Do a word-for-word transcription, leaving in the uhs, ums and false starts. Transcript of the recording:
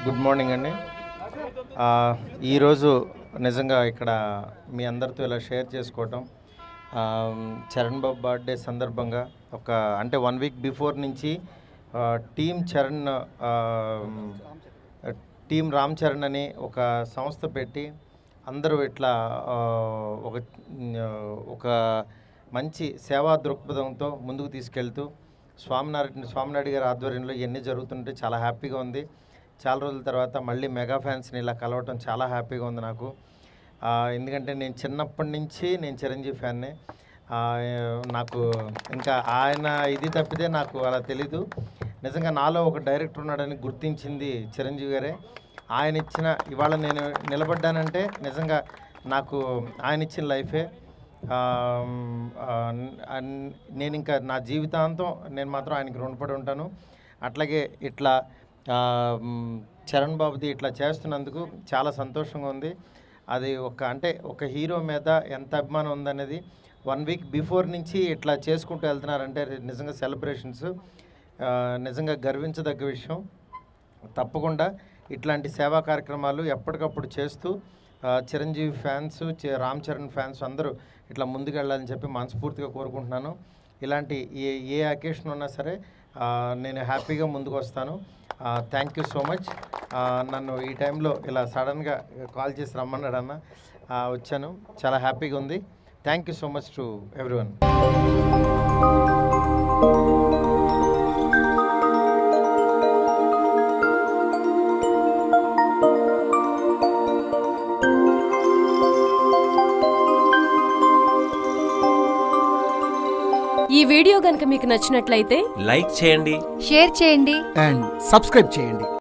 Good morning అండి. ఈరోజు నిజంగా ఇక్కడ మీ అందరితో ఇలా షేర్ చేసుకోవటం, చరణ్ బాబు బర్త్డే సందర్భంగా ఒక అంటే వన్ వీక్ బిఫోర్ నుంచి టీమ్ చరణ్ టీమ్ రామ్ చరణ్ అని ఒక సంస్థ పెట్టి అందరూ ఇట్లా ఒక ఒక మంచి సేవా దృక్పథంతో ముందుకు తీసుకెళ్తూ స్వామినారాయణ స్వామినాయుడు గారి ఆధ్వర్యంలో ఇవన్నీ జరుగుతుంటే చాలా హ్యాపీగా ఉంది. చాలా రోజుల తర్వాత మళ్ళీ మెగా ఫ్యాన్స్ని ఇలా కలవటం చాలా హ్యాపీగా ఉంది నాకు. ఎందుకంటే నేను చిన్నప్పటి నుంచి నేను చిరంజీవి ఫ్యాన్నే. నాకు ఇంకా ఆయన ఇది తప్పితే నాకు అలా తెలీదు. నిజంగా నాలో ఒక డైరెక్టర్ ఉన్నాడని గుర్తించింది చిరంజీవి గారే. ఆయన ఇచ్చిన ఇవాళ నేను నిలబడ్డానంటే నిజంగా నాకు ఆయన ఇచ్చిన లైఫే. నేను ఇంకా నా జీవితాంతం నేను మాత్రం ఆయనకి రుణపడి ఉంటాను. అట్లాగే ఇట్లా చరణ్ బాబుది ఇట్లా చేస్తున్నందుకు చాలా సంతోషంగా ఉంది. అది ఒక అంటే ఒక హీరో మీద ఎంత అభిమానం ఉందనేది వన్ వీక్ బిఫోర్ నుంచి ఇట్లా చేసుకుంటూ వెళ్తున్నారంటే నిజంగా సెలబ్రేషన్స్ నిజంగా గర్వించదగ్గ విషయం. తప్పకుండా ఇట్లాంటి సేవా కార్యక్రమాలు ఎప్పటికప్పుడు చేస్తూ చిరంజీవి ఫ్యాన్స్, రామ్ చరణ్ ఫ్యాన్స్ అందరూ ఇట్లా ముందుకు వెళ్ళాలని చెప్పి మనస్ఫూర్తిగా కోరుకుంటున్నాను. ఇలాంటి ఏ ఏ అకేషన్ ఉన్నా సరే నేను హ్యాపీగా ముందుకు వస్తాను. Thank you so much. నన్ను ఈ టైంలో ఇలా సడన్గా కాల్ చేసి రమ్మన్నాడన్న వచ్చాను. చాలా హ్యాపీగా ఉంది. Thank you so much to everyone. ఈ వీడియో గనుక మీకు నచ్చినట్లయితే లైక్ చేయండి, షేర్ చేయండి అండ్ సబ్స్క్రైబ్ చేయండి.